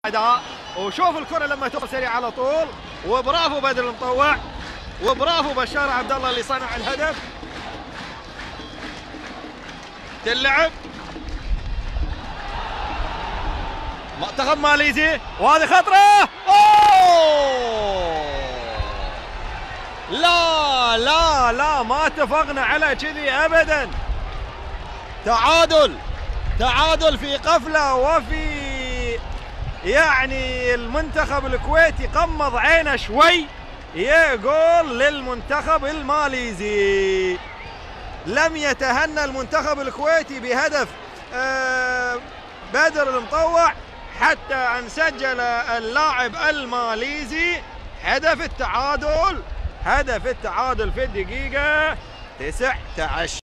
وشوف الكرة لما توصل سريع على طول. وبرافو بدر المطوع، وبرافو بشار عبد الله اللي صنع الهدف. تلعب منتخب ماليزي، وهذه خطرة. اوه لا لا لا، ما اتفقنا على كذي ابدا. تعادل في قفلة، وفي يعني المنتخب الكويتي قمض عينه شوي. يا جول للمنتخب الماليزي. لم يتهنى المنتخب الكويتي بهدف بدر المطوع حتى أن سجل اللاعب الماليزي هدف التعادل في الدقيقة 19.